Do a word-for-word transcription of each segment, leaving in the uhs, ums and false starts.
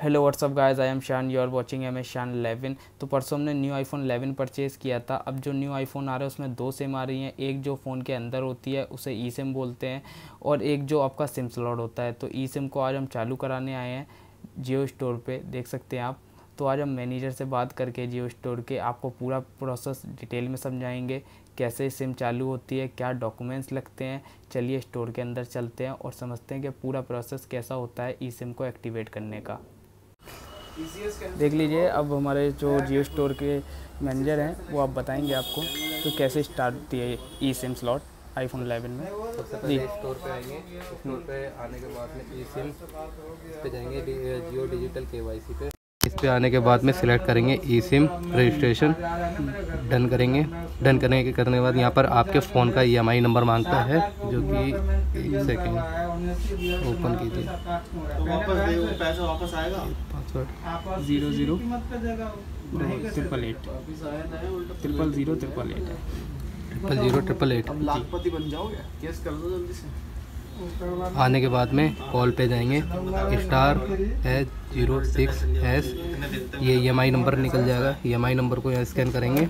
Hello what's up guys, I am Shan, you are watching M S Shan eleven. तो परसों हमने new iPhone eleven purchase किया था। अब जो न्यू आईफोन आ रहा है उसमें दो सिम आ रही हैं। एक जो फ़ोन के अंदर होती है उसे ई सिम बोलते हैं, और एक जो आपका सिम स्लॉट होता है। तो ई सिम को आज हम चालू कराने आए हैं जियो स्टोर पे, देख सकते हैं आप। तो आज हम मैनेजर से बात करके जियो स्टोर के आपको पूरा प्रोसेस डिटेल में समझाएंगे, कैसे सिम चालू होती है, क्या डॉक्यूमेंट्स लगते हैं। चलिए स्टोर के अंदर चलते हैं और समझते हैं कि पूरा प्रोसेस कैसा होता है ई सिम को एक्टिवेट करने का। देख लीजिए, अब हमारे जो जियो स्टोर के मैनेजर हैं वो आप बताएंगे आपको तो कैसे स्टार्ट होती है E SIM slot iPhone eleven में। सबसे पहले स्टोर पे आएंगे। स्टोर पे आने के बाद में ई सिम पे जाएंगे, जियो डिजिटल केवाईसी पे। इस पे आने के बाद में सिलेक्ट करेंगे ई सिम रजिस्ट्रेशन, डन करेंगे। डन करने के करने के बाद यहाँ पर आपके फ़ोन का ई एम आई नंबर मांगता है, जो कि एक सेकेंड ओपन कीजिए। पैसा वापस आएगा। Password zero zero triple eight triple zero triple eight है ट्रिपल जीरो ट्रिपल एट। अब लाखपति बन जाओगे, केस कर दो जल्दी से। आने के बाद में कॉल पे जाएंगे, star H zero six S, ये ई एम आई नंबर निकल जाएगा। ई एम आई नंबर को यहाँ स्कैन करेंगे।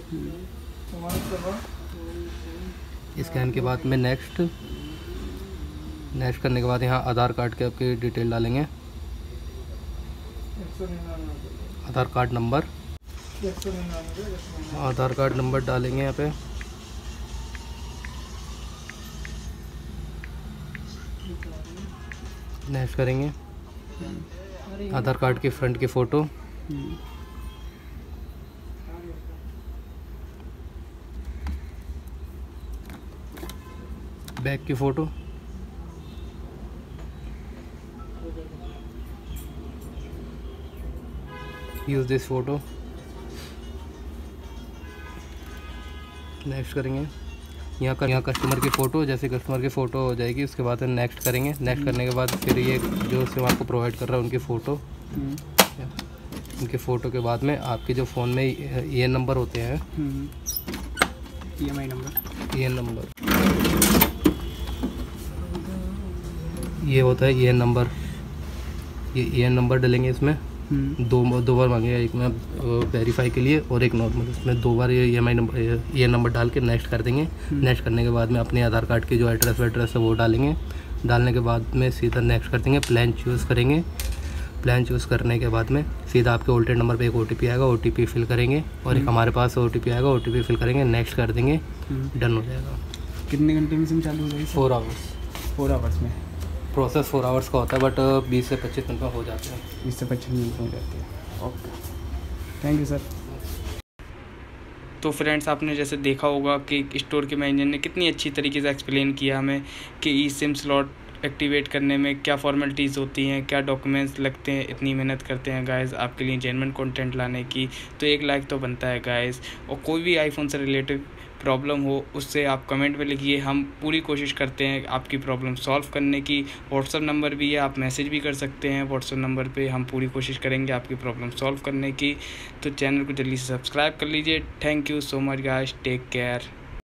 स्कैन के बाद में नेक्स्ट नेक्स्ट करने के बाद यहाँ आधार कार्ड के आपकी डिटेल डालेंगे, Aadhaar card number Aadhaar card number डालेंगे यहाँ पे। नेक्स्ट करेंगे, आधार कार्ड के फ्रंट की फ़ोटो, बैक की photo, use this photo. Next करेंगे, यहाँ का यहाँ कस्टमर की फ़ोटो, जैसे कस्टमर की फ़ोटो हो जाएगी उसके बाद नेक्स्ट करेंगे। नेक्स्ट करने के बाद फिर ये जो सिम आपको प्रोवाइड कर रहा है उनकी फ़ोटो, उनकी फ़ोटो के बाद में आपके जो फ़ोन में ई एन नंबर होते हैं, E M I number E N number ये होता है ई एन नंबर। ये ई एन नंबर डालेंगे इसमें। दो दो बार मांगेगा, एक में वेरीफाई के लिए और एक नॉर्मल। इसमें दो बार ये E M I number E N number डाल के नेक्स्ट कर देंगे। नेक्स्ट करने के बाद में अपने आधार कार्ड की जो एड्रेस वेड्रेस है वो डालेंगे। डालने के बाद में सीधा नेक्स्ट कर देंगे, प्लान चूज़ करेंगे। प्लान चूज़ करने के बाद में सीधा आपके ओल्टेड नंबर पे एक ओ टी पी आएगा, ओ टी पी फिल करेंगे, और एक हमारे पास ओ टी पी आएगा, ओ टी पी फिल करेंगे, नेक्स्ट कर देंगे, डन हो जाएगा। कितने घंटे में सिम चालू हो जाएगी? फोर आवर्स फोर आवर्स में प्रोसेस फोर आवर्स का होता है, बट बीस से पच्चीस मिनट में हो जाते हैं। बीस से पच्चीस मिनट हो जाती है। Okay, thank you sir. तो फ्रेंड्स, आपने जैसे देखा होगा कि स्टोर के मैनेजर ने कितनी अच्छी तरीके से एक्सप्लेन किया हमें कि ई सिम स्लॉट एक्टिवेट करने में क्या फॉर्मेलिटीज़ होती हैं, क्या डॉक्यूमेंट्स लगते हैं। इतनी मेहनत करते हैं गाइस आपके लिए जेन्युइन कंटेंट लाने की, तो एक लाइक तो बनता है गाइस। और कोई भी आईफोन से रिलेटेड प्रॉब्लम हो उससे आप कमेंट में लिखिए, हम पूरी कोशिश करते हैं आपकी प्रॉब्लम सॉल्व करने की। व्हाट्सअप नंबर भी है, आप मैसेज भी कर सकते हैं व्हाट्सअप नंबर पे, हम पूरी कोशिश करेंगे आपकी प्रॉब्लम सॉल्व करने की। तो चैनल को जल्दी से सब्सक्राइब कर लीजिए। Thank you so much guys, take care.